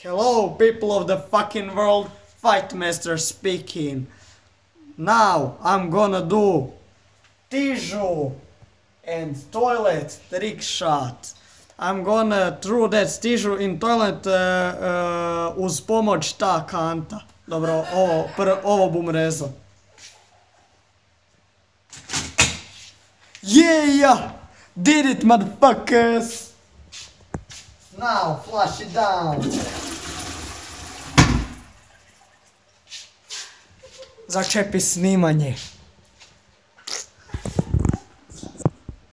Hello, people of the fucking world, Fightmaster speaking. Now I'm gonna do tissue and toilet trick shot. I'm gonna throw that tissue in toilet uz pomoć ta kanta. Dobro, ovo bum rezao. Yeah! Did it, motherfuckers! Now, flush it down. Začepi snimanje.